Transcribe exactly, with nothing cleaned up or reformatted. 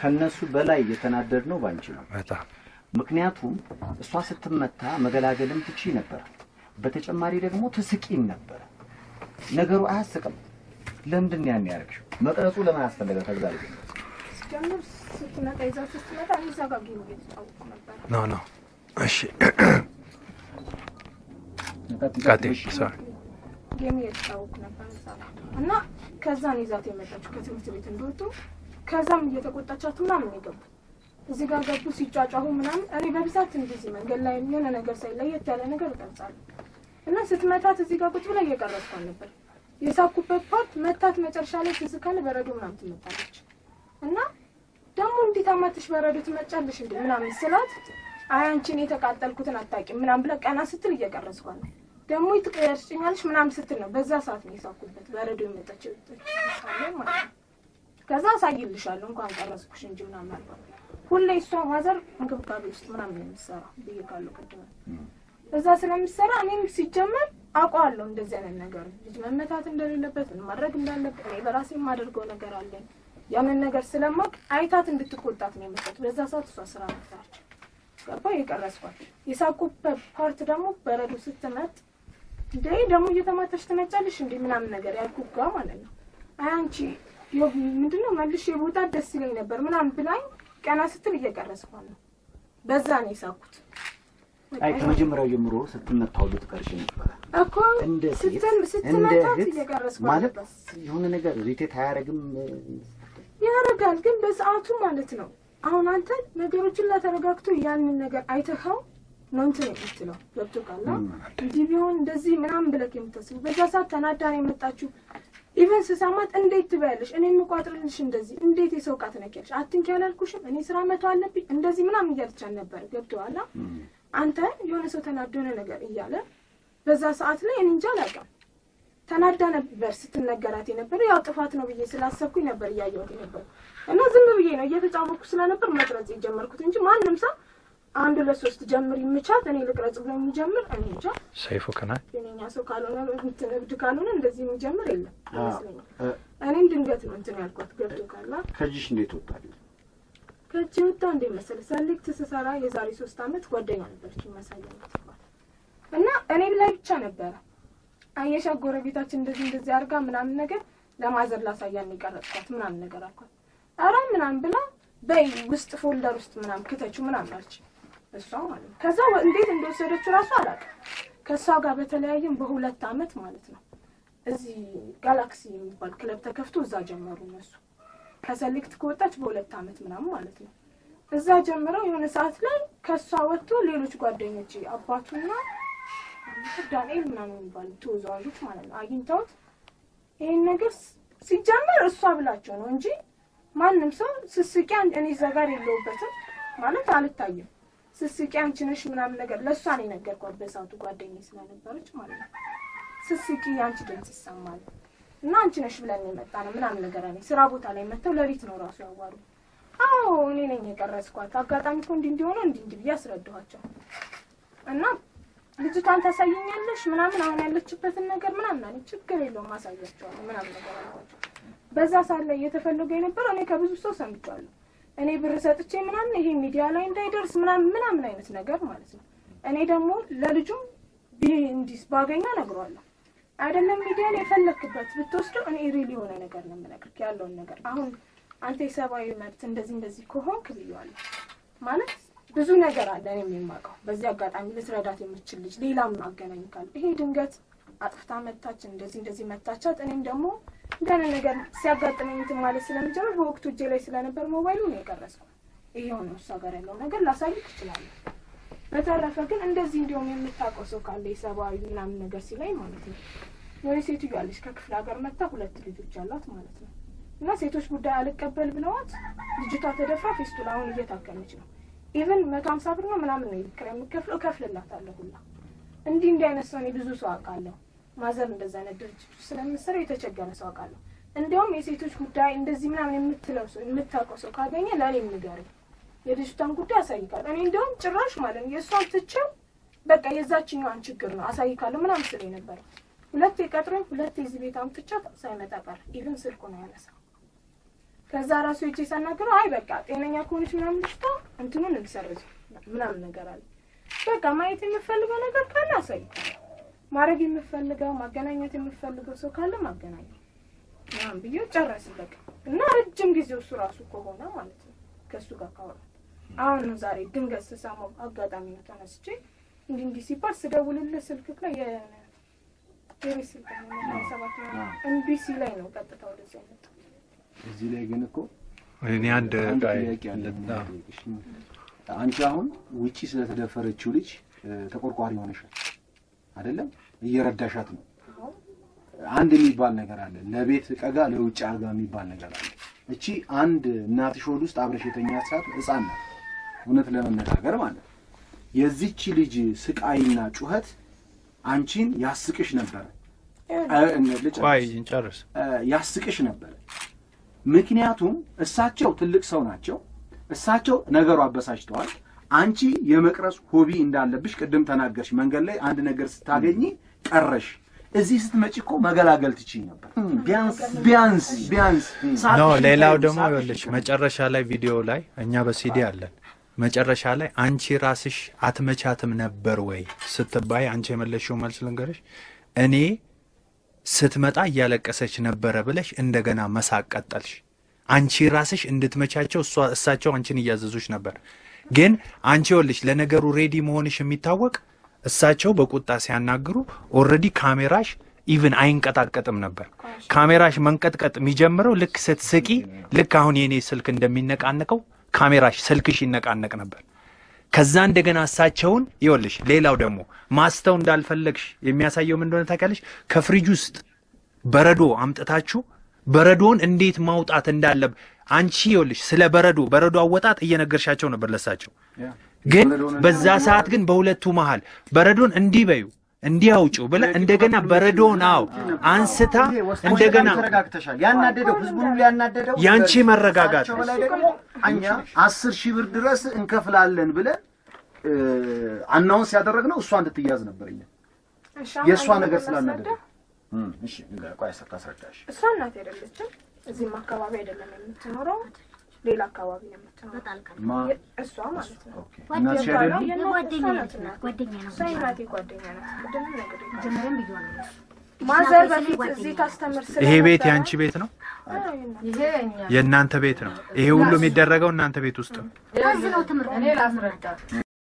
ከነሱ በላይ የተናደድነው ባንቺ ነው በጣም ምክንያቱም እሷ ስትመታ መገላገልም ትቺ ነበር በተጨማሪ ደግሞ ትስቂም ነበር ነገሩ አያስቅም ለምንድን ያን ያርክሽ መቅረጹ ለምን አስፈለገ ተግዛል ጀምር ስትመጣ ይዛው ስትመጣ እዛ ጋር ጌም እየተጫወቱ ነበር ኖ ኖ እሺ ቀጥይ ሶሪ ጌም እየተጫወቱ ነበር እና ከዛን ይዛት የመጣችው ከትምህርት ቤት እንደወጡ ከዛም እየተቆጣቻት ምናምን ይገቡ እዚህ ጋር ገቡ ሲጫጫሁ ምናምን እኔ በብዛት እንደዚህ መንገድ ላይ የሆነ ነገር ሳይለየት ያለ ነገር እቀርጻለሁ እና ስትመታት እዚህ ጋር ቁጭ ብላ እየቀረጽኩ ነበር የሳኩበት ፓርት መታት መጨረሻ ላይ ትዝካለ በረዶ ምናምን ትመጣለች እና ደሞ እንዴት አማትሽ በረዶ ትመጫለሽ እንዴ ምናምን ስላት አይ አንቺን የተቃጠልኩትን አጣቂ ምናምን ብለ ቀና ስትል እየቀረጽኩ ነው ደሞ ይትቀርጭኛልሽ ምናምን ስትል ነው በዛ ሰዓት ነው የሳኩበት በረዶ ይመጣች ማለት ነው ከዛ ሳይልሻለሁ እንኳን ቀረጽኩሽ እንጂ ምናምን አልባ ሁሌ እሷ ማዘር እንክብካቤ ውስጥ ምናምን የሚሰራ በየካሉ ቀደም እዛ ስለምሰራ እኔም ሲጀመር አቋለሁ እንደዚህ አይነት ነገር ልጅ መመታት እንደሌለበት ማድረግ እንዳለበት እኔ በራሴ ማደርገው ነገር አለ ያንን ነገር ስለማቅ አይታት እንድትቆጣት ነው የመጣው በዛ ሰዓት እሷ ስራ መጣች ገባ የቀረጽኳት የሳኩበት ፓርት ደግሞ በረዶ ስትመጥ እንዴ ደግሞ እየተማተሽ ትመጫለሽ እንዴ ምናምን ነገር ያልኩጋ ማለት ነው አይ አንቺ ዮ ምንድነው መልሽ የቦታ ደስ ይለኝ ነበር ምናምን ብላኝ ቀና ስትል እየቀረጽኳት ነው በዛ ነው የሳኩት አይ ከመጀመሪያው ጀምሮ ስትመታው ልትቀርሽ ነበር እኮ እንደ ስትም ስትመታት እየቀረጽኳት ማለት የሆነ ነገር ሪቴት አያረግም ያረጋል ግን በሰዓቱ ማለት ነው አሁን አንተ ነገሮችን ላተረጋግቶ ያንን ነገር አይተኸው ነው እንትን የምትለው ገብቶካላ እንዲህ ቢሆን እንደዚህ ምናምን ብለክ የምትስብ በዛ ሰዓት ተናዳኔ የመጣችው ኢቨን ስሳማት እንዴት ትበያለሽ እኔ የምቋጥርልሽ እንደዚህ እንዴት የሰው ቃት ነከልሽ አትንኪ ያላልኩሽም እኔ ስራ መተው አለብኝ እንደዚህ ምናምን እያልቻል ነበር ገብቶዋላ አንተ የሆነ ሰው ተናደነ ነገር እያለ በዛ ሰዓት ላይ እኔ እንጃ አላውቅም ተናዳ ነበር ስትነገራት ነበር ያው ጥፋት ነው ብዬ ስላሰብኩኝ ነበር ያያየሁት ነበር እና ዝም ብዬ ነው እየተጫወኩ ስለነበር መቅረጽ የጀመርኩት እንጂ ማንንም ሰው አንድ ለሶስት ጀምር ይምቻት እኔ ልቅረጽ ብሎ የሚጀምር እኔ እንጃ ሰይፉ ከና የኔኛ ሰው ካልሆነ እንትንብድ ካልሆነ እንደዚህ የሚጀምር የለም አይመስለኝም እኔም ድንገት ነው እንትን ያልኳት ገብቶ ካላ ከጂሽ እንዴት ወጣል ከጂ ወጣ እንደ መሰለ ሰልክት ተሰራ የዛሬ ሶስት አመት ጓደኛ ነበርች ማሳየት እና እኔ ላይ ብቻ ነበር አየሻ ጎረቤታችን እንደዚህ እንደዚህ አርጋ ምናምን ነገር ለማዘር ላሳያን ይቀርጽኳት ምናምን ነገር አልኳት አራ ምናምን ብላ በይ ውስጥ ፎልደር ውስጥ ምናምን ከተቹ ምናምን አልች እሷ ማለት ነው ከዛ እንዴት እንደወሰደች ራሱ አላውቅም ከሷ ጋር በተለያየም በሁለት አመት ማለት ነው እዚህ ጋላክሲ የሚባል ክለብ ተከፍቶ እዛ ጀመሩ እነሱ ከሰልክት ከወጣች በሁለት አመት ምናምን ማለት ነው እዛ ጀምረው የሆነ ሰዓት ላይ ከሷ ወጥቶ ሌሎች ጓደኞች አባቱና ዳንኤል ምናምን የሚባል ተወዛዋዦች ማለት ነው አግኝተውት ይሄን ነገር ሲጀመር እሷ ብላቸው ነው እንጂ ማንንም ሰው ስስቂ እኔ ዘጋር የለውበትም ማለት አልታየም ስስቂ አንቺ ነሽ ምናምን ነገር ለሷ ነው ነገርኳት በሰዓቱ ጓደኛዬ ስለነበረች ማለት ነው ስስቂ አንቺ ድምጽ ይሰማል እና አንቺ ነሽ ብለን የመጣነው ምናምን ነገር አለኝ ስራ ቦታ ላይ መተው ለሪት ነው ራሱ ያዋሩ አዎ እኔ ነኝ የቀረጽኳት አጋጣሚ እኮ እንዲህ እንዲሆነ እንዲህ እንዲህ ያስረዳኋቸው እና ልጅቷን ታሳየኛለሽ ምናምን አሁን ያለችበትን ነገር ምናምን አለኝ ችግር የለውም ማሳያቸዋለሁ ምናምን ነገር አልኳቸው በዛ ሰዓት ላይ የተፈለገ የነበረው እኔ ከብዙ ሰው ሰምቻለሁ እኔ ብር ሰጥቼ ምናምን ይሄ ሚዲያ ላይ እንዳይደርስ ምናምን ምናምን አይነት ነገር ማለት ነው እኔ ደግሞ ለልጁ ቢንዲስ ባገኛ ነግሯለሁ አይደለም ሚዲያ ላይ ፈለክበት ብትወስደው እኔ ሪሊ የሆነ ነገር ነው የምነግርህ ያለውን ነገር አሁን አንተ የሰባዊ መብት እንደዚህ እንደዚህ ከሆንክ ብየዋለሁ ማለት ብዙ ነገር አለ እኔ የማውቀው በዚህ አጋጣሚ ልትረዳት የምትችል ልጅ ሌላም አገናኝካል ይሄ ድንገት አጥፍታ መታች እንደዚህ እንደዚህ መታቻት እኔም ደግሞ እንደነ ነገር ሲያጋጥመኝ እንትን ማለት ስለምጀምር በወቅቱ እጄ ላይ ስለነበር ሞባይሉ ነው የቀረጽኩት ይሄው ነው እሷ ጋር ያለው ነገር ላሳይክ ይችላል በተረፈ ግን እንደዚህ እንዲሁም የምታውቀው ሰው ካለ የሰባዊ ምናምን ነገር ሲላይ ማለት ነው ወይ ሴትዮ ያለች ከክፍለ ሀገር መጣ ሁለት ልጆች አሏት ማለት ነው እና ሴቶች ጉዳይ አልቀበል ብለዋት ልጅቷ ተደፍራ ፌስቱላ አሁን እየታከመች ነው ኢቭን መቶ ሃምሳ ብር ነው ምናምን ነው ይከራይ የምከፍለው ከፍልላታለሁ ሁላ እንዲህ እንዲህ አይነት ሰው ነው ብዙ ሰው አውቃለሁ ማዘር እንደዛ አይነት ድርጅት ስለምሰራ የተቸገረ ሰው አውቃለሁ እንዲያውም የሴቶች ጉዳይ እንደዚህ ምናምን የምትለው ሰው የምታውቀው ሰው ካገኘ ለኔም ንገረኝ የልጅቷን ጉዳይ አሳይካለሁ እኔ እንደውም ጭራሽ ማለት የሷን ትቼው በቃ የዛችኛዋን ችግር ነው አሳይካለሁ ምናምን ስለኝ ነበር ሁለት የቀጥሮኝ ሁለት እዚህ ቤት አምጥቻት ሳይመጣ ቀር ኢቭን ስልኩ ነው ያነሳው ከዛ ራሱ እቺ ሳናገረው አይ በቃ ጤነኛ ከሆነች ምናምን ልጅቷ እንትኑን እንሰርዝ ምናምን ነገር አለ በቃ ማየት የምፈልገው ነገር ካለ አሳይ ማረግ የምፈልገው ማገናኘት የምፈልገው ሰው ካለ ማገናኘት ምናምን ብዬ ጨረስን በቃ እና ረጅም ጊዜ እሱ ራሱ ከሆነ ማለት ነው ከሱ ጋር ካወራ አሁን ነው ዛሬ ድንገት ስሰማው አጋጣሚ ነው ተነስቼ እንዲህ እንዲህ ሲባል ስደውልልህ ስልክ ላይ የ የሪሲል ነው ሰባት ነው ኤምቢሲ ላይ ነው ቀጥታ ወደዚህ አይነት እዚህ ላይ ግን እኮ እኔ አንድ ጥያቄ አለ አንቺ አሁን ውጪ ስለተደፈረችው ልጅ ተቆርቋሪ ሆነሻል አይደለም እየረዳሻት ነው አንድ የሚባል ነገር አለ ለቤት ቀጋ ለውጭ አርጋ የሚባል ነገር አለ እቺ አንድ እናትሽ ሆድ ውስጥ አብረሽ የተኛሳት ህፃን ናት እውነት ለመነጋገር ማለት የዚህች ልጅ ስቃይና ጩኸት አንቺን ያስቅሽ ነበር ልጅ ቆይ እንጨርስ ያስቅሽ ነበር ምክንያቱም እሳቸው ትልቅ ሰው ናቸው እሳቸው ነገሩ አበሳጭተዋል አንቺ የመቅረጽ ሆቢ እንዳለብሽ ቅድም ተናገርሽ መንገድ ላይ አንድ ነገር ስታገኚ ቀረሽ እዚህ ስትመጪ እኮ መገላገል ትችይ ነበር ቢያንስ ቢያንስ ቢያንስ ነው ሌላው ደግሞ ይኸውልሽ መጨረሻ ላይ ቪዲዮ ላይ እኛ በሲዲ አለን መጨረሻ ላይ አንቺ ራስሽ አትመቻትም ነበር ወይ ስትባይ አንቺ የመለሽው መልስ ልንገርሽ እኔ ስትመጣ ያለቀሰች ነበር ብለሽ እንደገና መሳቅ ቀጠልሽ አንቺ ራስሽ እንድትመቻቸው እሳቸው አንቺን ያዘዙሽ ነበር ግን አንቺ ወልሽ ለነገሩ ሬዲ መሆንሽ የሚታወቅ እሳቸው በቁጣ ሲያናግሩ ኦሬዲ ካሜራሽ ኢቭን አይንቀጣቀጥም ነበር ካሜራሽ መንቀጥቀጥ የሚጀምረው ልክ ስትስቂ ልክ አሁን የኔ ስልክ እንደሚነቃነቀው ካሜራሽ ስልክሽ ይነቃነቅ ነበር ከዛ እንደገና እሳቸውን ይወልሽ ሌላው ደግሞ ማስተው እንዳልፈለግሽ የሚያሳየው ምን እንደሆነ ታውቂያለሽ ከፍሪጅ ውስጥ በረዶ አምጥታችሁ በረዶን እንዴት ማውጣት እንዳለብ አንቺ ይወልሽ ስለ በረዶ በረዶ አወጣጥ እየነገርሻቸው ነበር ለሳቸው ግን በዛ ሰዓት ግን በሁለቱ መሃል በረዶን እንዲበዩ እንዲያውጩ ብለ እንደገና በረዶን አው አንስታ እንደገና ተረጋግተሻል ያናደደው ህዝቡን ሊያናደደው ያንቺ መረጋጋት አኛ አስር ሺህ ብር ድረስ እንከፍላለን ብለ አናውንስ ያደረግነው እሷ እንድትያዝ ነበርኛ የሷ ነገር ስላናደደ እሺ ቆይ አስታስረዳሽ እሷ እናት አይደለችም እዚህ አካባቢ አይደለም የምትኖረው ሌላ አካባቢ ነው የምትኖረው እሷ ማለት ነው እናት ሸደሉ ጓደኛ ናት ጓደኛ ናት ሳይራቲ ጓደኛ ናት ደም ነገር ጀመረን ቢሆን ነው ማዘር በፊት እዚህ ታስተምር ስለ ይሄ ቤት ያንቺ ቤት ነው ይሄኛ የእናንተ ቤት ነው ይሄ ሁሉ የሚደረገው እናንተ ቤት ውስጥ ነው ታዝነው ትምር እኔ ላስረዳ